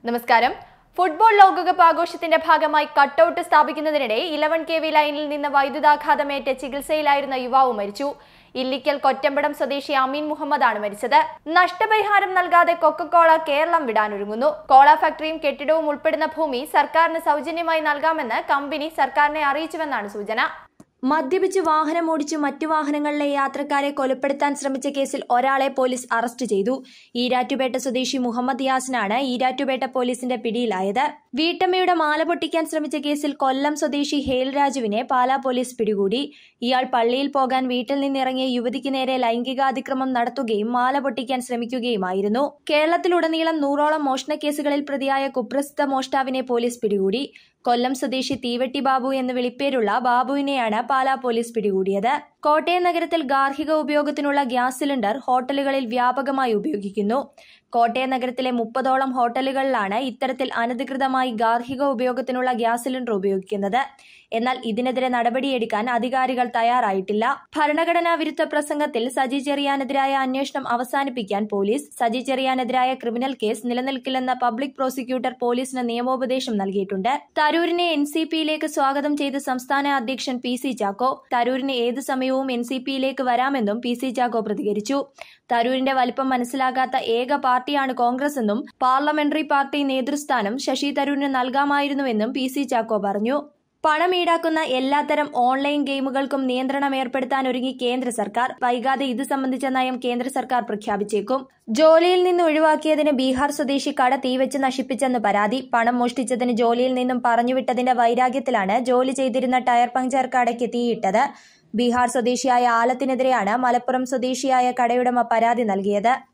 നമസ്കാരം. ഫുട്ബോൾ ലോകകപ്പ് ആഘോഷത്തിന്റെ ഭാഗമായി കട്ടൌട്ട് സ്ഥാപിക്കുന്നതിനിടെ 11 kV ലൈനിൽ നിന്ന് വൈദ്യുതാഘാതമേറ്റ് ചികിത്സയിലായിരുന്ന യുവാവ് മരിച്ചു. ഇല്ലിക്കൽ കൊറ്റമ്പടം സ്വദേശി അമീൻ മുഹമ്മദാണ് മരിച്ചത്. നഷ്ടപരിഹാരം നൽകാതെ കൊക്കക്കോള കേരളം വിടാനൊരുങ്ങുന്നു. കോള ഫാക്ടറിയും കെട്ടിടവും ഉൾപ്പെടുന്ന ഭൂമി സർക്കാരിന് സൗജന്യമായി നൽകാമെന്ന് കമ്പനി സർക്കാരിനെ അറിയിച്ചുവെന്നാണ് സൂചന. മദ്യപിച്ച് വാഹനമോടിച്ചു മറ്റു വാഹനങ്ങളിലെ യാത്രക്കാരെ കൊലപ്പെടുത്താൻ ശ്രമിച്ച കേസിൽ ഒരാളെ പോലീസ് അറസ്റ്റ് ചെയ്തു. ഈരാറ്റുപേട്ട സ്വദേശി മുഹമ്മദ് യാസിനാണ് ഈരാറ്റുപേട്ട പോലീസിന്റെ പിടിയിലായത്. വീട്ടമ്മയുടെ മാല പൊട്ടിക്കാൻ ശ്രമിച്ച കേസിൽ കൊല്ലം സ്വദേശി ഹേൽ രാജുവിനെ പാലാ പോലീസ് പിടികൂടി. ഇയാൾ പള്ളിയിൽ പോകാൻ വീട്ടിൽ നിന്നിറങ്ങിയ യുവതിക്ക് നേരെ ലൈംഗികാതിക്രമം നടത്തുകയും മാല പൊട്ടിക്കാൻ ശ്രമിക്കുകയുമായിരുന്നു. കേരളത്തിലുടനീളം 100ഓളം മോഷണക്കേസുകളിൽ പ്രതിയായ കുപ്രസിദ്ധ മോഷ്ടാവിനെ പോലീസ് പിടികൂടി. കൊല്ലം സ്വദേശി തീവെട്ടി ബാബു എന്ന് വിളിപ്പേരുള്ള ബാബുവിനെയാണ് പാലാ പോലീസ് പിടികൂടിയത്. കോട്ടയം നഗരത്തിൽ ഗാർഹിക ഉപയോഗത്തിനുള്ള ഗ്യാസ് സിലിണ്ടർ ഹോട്ടലുകളിൽ വ്യാപകമായി ഉപയോഗിക്കുന്നു. കോട്ടയം നഗരത്തിലെ 30ഓളം ഹോട്ടലുകളിലാണ് ഇത്തരത്തിൽ അനധികൃതമായി ഗാർഹിക ഉപയോഗത്തിനുള്ള ഗ്യാസ് സിലിണ്ടർ ഉപയോഗിക്കുന്നത്. എന്നാൽ ഇതിനെതിരെ നടപടിയെടുക്കാൻ അധികാരികൾ തയ്യാറായിട്ടില്ല. ഭരണഘടനാ വിരുദ്ധ പ്രസംഗത്തിൽ സജി ചെറിയാനെതിരായ അന്വേഷണം അവസാനിപ്പിക്കാൻ പോലീസ്. സജി ചെറിയാനെതിരായ ക്രിമിനൽ കേസ് നിലനിൽക്കില്ലെന്ന് പബ്ലിക് പ്രോസിക്യൂട്ടർ പോലീസിന് നിയമോപദേശം നൽകിയിട്ടുണ്ട്. തരൂരിനെ NCPയിലേക്ക് സ്വാഗതം ചെയ്ത് സംസ്ഥാന അധ്യക്ഷൻ PC ചാക്കോ. തരൂരിന് ഏത് സമയവും NCPയിലേക്ക് വരാമെന്നും PC ചാക്കോ പ്രതികരിച്ചു. തരൂരിന്റെ വലിപ്പം മനസ്സിലാകാത്ത ഏക പാർട്ടിയാണ് കോൺഗ്രസ് എന്നും പാർലമെന്ററി പാർട്ടി നേതൃസ്ഥാനം ശശി തരൂരിന് നൽകാമായിരുന്നുവെന്നും PC ചാക്കോ പറഞ്ഞു. പണം ഈടാക്കുന്ന എല്ലാത്തരം ഓൺലൈൻ ഗെയിമുകൾക്കും നിയന്ത്രണം ഏർപ്പെടുത്താനൊരുങ്ങി കേന്ദ്ര സർക്കാർ. വൈകാതെ ഇത് സംബന്ധിച്ച നയം കേന്ദ്ര സർക്കാർ പ്രഖ്യാപിച്ചേക്കും. ജോലിയിൽ നിന്ന് ഒഴിവാക്കിയതിന് ബീഹാർ സ്വദേശി കട തീവെച്ച് നശിപ്പിച്ചെന്ന് പരാതി. പണം മോഷ്ടിച്ചതിന് ജോലിയിൽ നിന്നും പറഞ്ഞുവിട്ടതിന്റെ വൈരാഗ്യത്തിലാണ് ജോലി ചെയ്തിരുന്ന ടയർ പഞ്ചർ കടയ്ക്ക് തീയിട്ടത്. ബീഹാർ സ്വദേശിയായ ആലത്തിനെതിരെയാണ് മലപ്പുറം സ്വദേശിയായ കടയുടമ പരാതി നൽകിയത്.